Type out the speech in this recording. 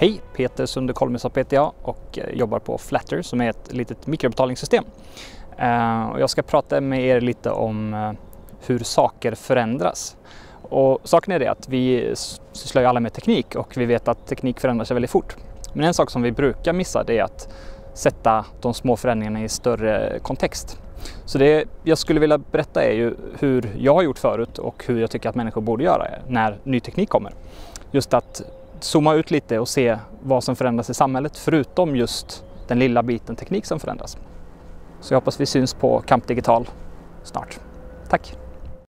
Hej, Peter Sunde-Kolmesson heter jag och jobbar på Flattr som är ett litet mikrobetalningssystem. Jag ska prata med er lite om hur saker förändras. Och saken är det att vi sysslar ju alla med teknik och vi vet att teknik förändrar sig väldigt fort. Men en sak som vi brukar missa det är att sätta de små förändringarna i större kontext. Så det jag skulle vilja berätta är ju hur jag har gjort förut och hur jag tycker att människor borde göra när ny teknik kommer. Just att zooma ut lite och se vad som förändras i samhället förutom just den lilla biten teknik som förändras. Så jag hoppas vi syns på Camp Digital snart. Tack!